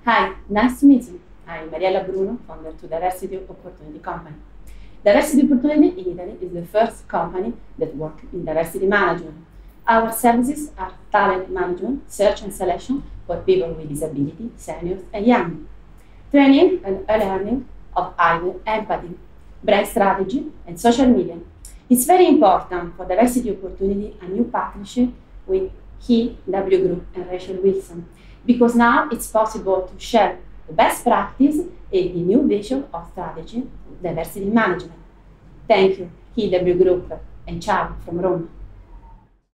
Hi, nice to meet you. I'm Mariella Bruno, founder to Diversity Opportunity Company. Diversity Opportunity in Italy is the first company that works in diversity management. Our services are talent management, search and selection for people with disability, seniors and young, training and learning of either empathy, brand strategy and social media. It's very important for Diversity Opportunity a new partnership with KW Group and Rachel Wilson, because now it's possible to share the best practice and the new vision of strategy diversity management. Thank you, KW Group, and ciao from Rome.